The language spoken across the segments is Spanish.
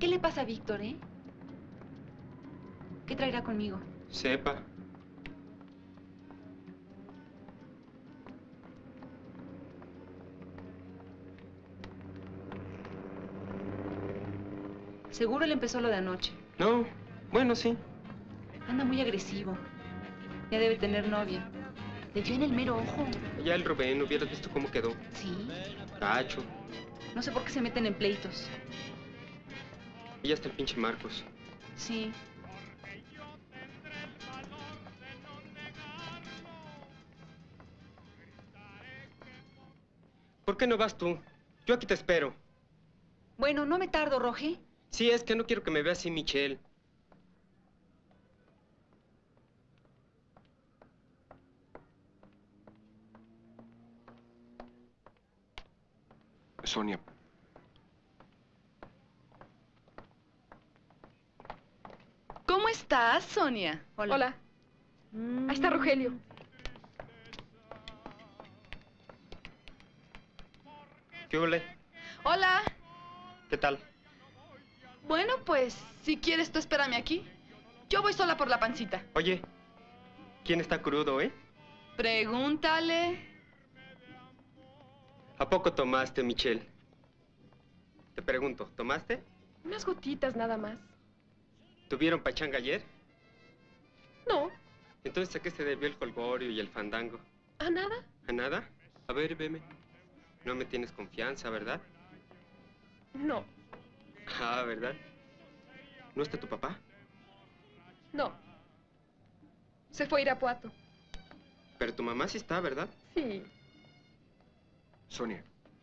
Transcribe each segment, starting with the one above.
¿Qué le pasa a Víctor, eh? ¿Qué traerá conmigo? Sepa. Seguro le empezó lo de anoche. No, bueno, sí. Anda muy agresivo. Ya debe tener novia. Le dio en el mero ojo. Ya el Rubén, hubieras visto cómo quedó. Sí. Tacho. No sé por qué se meten en pleitos. Y ya está el pinche Marcos. Sí. ¿Por qué no vas tú? Yo aquí te espero. Bueno, no me tardo, Roge. Sí, es que no quiero que me vea así, Michelle. Sonia. ¿Cómo estás, Sonia? Hola. Hola. Ahí está Rogelio. ¿Qué ole? Hola. ¿Qué tal? Bueno, pues, si quieres tú espérame aquí. Yo voy sola por la pancita. Oye, ¿quién está crudo, eh? Pregúntale. ¿A poco tomaste, Michelle? Te pregunto, ¿tomaste? Unas gotitas nada más. ¿Tuvieron pachanga ayer? No, Entonces, ¿a qué se debió el jolgorio y el fandango? ¿a nada? ¿A nada? A ver, veme. No me tienes confianza, ¿verdad? No, Ah, ¿verdad? ¿No está tu papá? no. Se fue a Irapuato. Pero tu mamá sí está, ¿verdad? Sí. Sonia.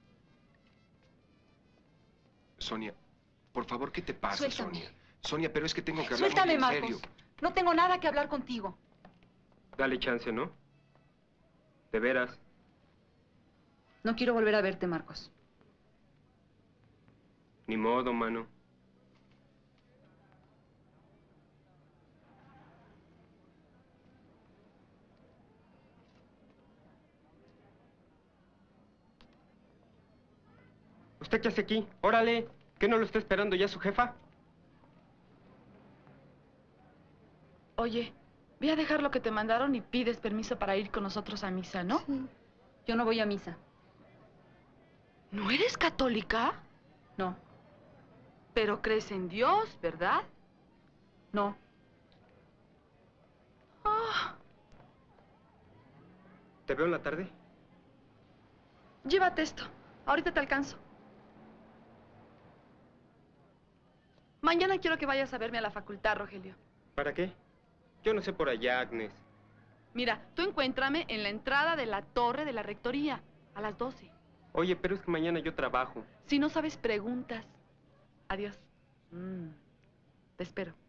Sonia, por favor, ¿qué te pasa, Suéltame. Sonia? Sonia, pero es que tengo que hablar Suéltame, muy en Marcos. serio. No tengo nada que hablar contigo. Dale chance, ¿no? De veras. No quiero volver a verte, Marcos. Ni modo, mano. ¿Usted qué hace aquí? Órale. ¿Qué no lo está esperando ya su jefa? Oye, ve a dejar lo que te mandaron y pides permiso para ir con nosotros a misa, ¿no? Sí. Yo no voy a misa. ¿No eres católica? No, Pero crees en Dios, ¿verdad? no. Ah, ¿Te veo en la tarde? llévate esto. Ahorita te alcanzo. Mañana quiero que vayas a verme a la facultad, Rogelio. ¿Para qué? Yo no sé por allá, Agnes. Mira, tú encuéntrame en la entrada de la torre de la rectoría a las 12. Oye, pero es que mañana yo trabajo. Si no sabes, preguntas. Adiós. Te espero.